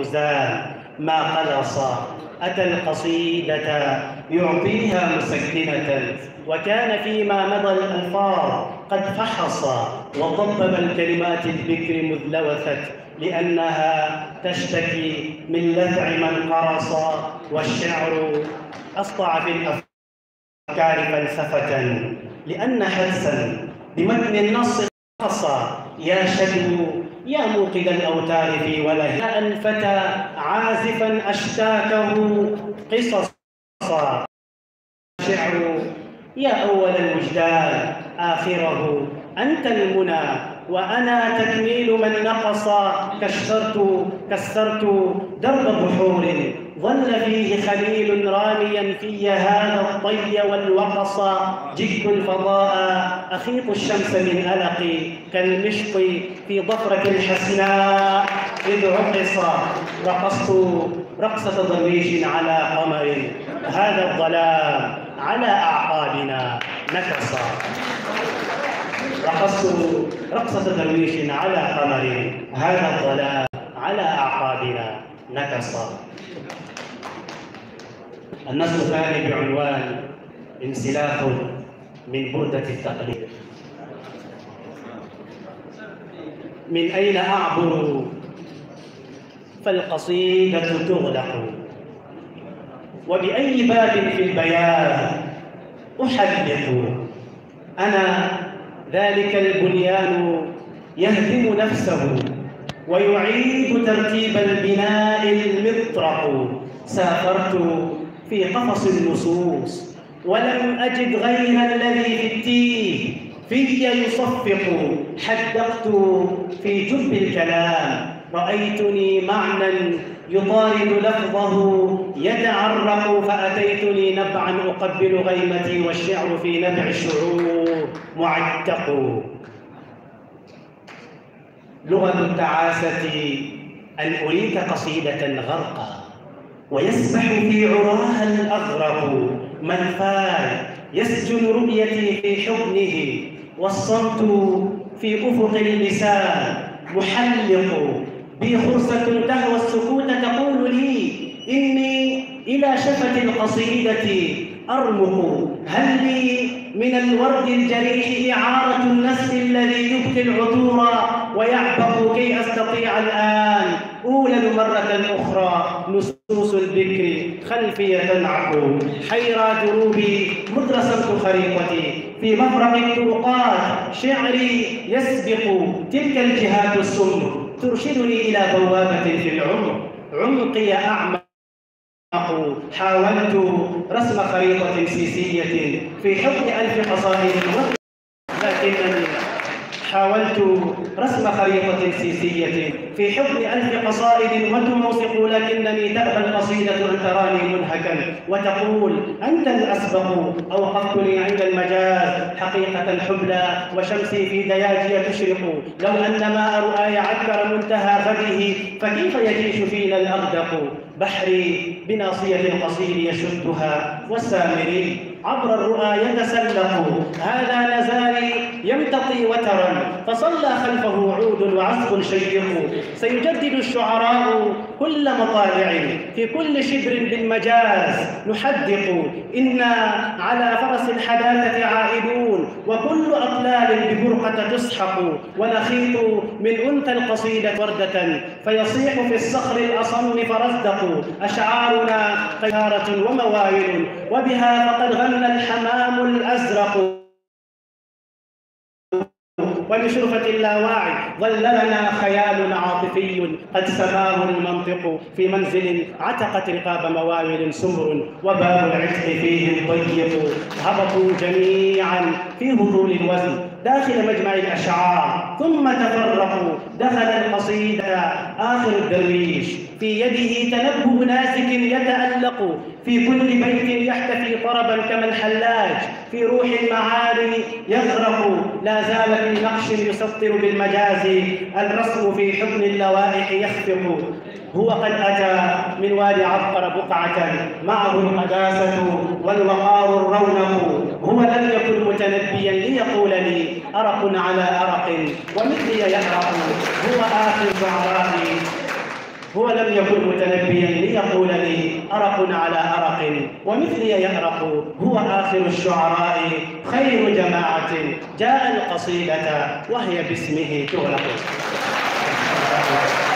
الأوزان ما قلص، أتى القصيدة يعطيها مسكنة، وكان فيما مضى الألفاظ قد فحص وضبب الكلمات البكر مذ لوثت، لأنها تشتكي من لذع من قرص، والشعر أسطع في الأفكار فلسفة، لأن حدسا بمتن النص قص، يا شدو يا موقد الأوتار في وله، الفتى عازفا أشتاكه قصصا، شعر يا أول الوجدان آخره، أنت المنى وأنا تكميل من نقص، كسرت درب بحور ظل فيه خليل راميا في هذا الطي والوقص، جئت الفضاء أخيط الشمس من ألقي كالمشط في ضفرة الحسناء، إذ عقص رقصت رقصة ضريش على قمر، هذا الظلام على أعقابنا نكص، رقصت رقصة درويش على قمر، هذا الظلام على أعقابنا نكص. النص الثاني بعنوان انسلاخ من بردة التقليد. من أين أعبر فالقصيدة تغلق، وبأي باب في البيان أحدق، أنا ذلك البنيان يهدم نفسه ويعيد ترتيب البناء المطرق، سافرت في قفص النصوص ولم أجد غير الذي في التيه في يصفق، حدقت في جب الكلام رأيتني معنى يطارد لفظه يتعرق، فأتيتني نبعا أقبل غيمتي والشعر في نبع الشعور معتق. لغة التعاسة أن أريك قصيدة غرقا ويسبح في عراها الأغرق، من فات يسجن رؤيتي في حضنه والصمت في أفق اللسان محلق، بي خرصة تهوى السكوت تقول لي إني إلى شفة القصيدة أرمق، هل لي من الورد الجريح إعارة النسل الذي يبكي العطور ويعبق كي أستطيع الآن أولد مرة أخرى نصوص البكر خلفي تنعق، حيرى دروبي مذ رسمت خريطتي في مفرق الطرقات، شعري يسبق تلك الجهات السم ترشدني إلى بوابة في العمق، عمقي أعمق، حاولت رسم خريطة سيسية في حكم 1000 قصائد، لكنني حاولت رسم خريطة سيسية في حكم 1000 قصائد وتموثق، لكنني تأبى القصيدة أن تراني منهكا وتقول أنت الأسبق، أوقفتني عند المجاز حقيقة حبلى وشمسي في دياجي تشرق، لو أن ماء رؤاي عكر منتهى غده فكيف يجيش فينا الأغدق، بحري بناصية القصيد يشدها والسامري عبر الرؤى يتسلق، هذا نزاري يمتطي وترا فصلى خلفه عود وعزف شيق، سيجدد الشعراء كل مطالع في كل شبر بالمجاز نحدق، إنا على فرس الحداثة عائدون وكل أطلال ببرقة تسحق، ونخيط من أنثى القصيدة وردة فيصيح في الصخر الأصم فرزدق، أشعارنا طيارة وموايل وبها فقد غنى الحمام الأزرق، وبشرفة اللاواعي ظللنا خيال عاطفي قد سماه المنطق، في منزل عتقت رقاب مواويل سمر وباب العتق فيه ضيق، هبطوا جميعا في هطول الوزن داخل مجمع الأشعار ثم تفرقوا، دخل القصيدة آخر الدرويش في يده تنبه ناسك يتألق، في كل بيت يحتفي طربا كما الحلاج في روح المعالي يغرق، لا زال في نقش يسطر بالمجاز الرسم في حضن اللوائح يخفق، هو قد أتى من وادي عبقر بقعة معه القداسة والوقار الرونق، هو لم يكن متنبيا ليقول لي أرق على أرق ومثلي يأرق، هو آخر شعرائي هو لم يكن متنبيا ليقول لي أرق على أرق ومثلي يأرق، هو آخر الشعراء خير جماعة جاء القصيدة وهي باسمه تغلق.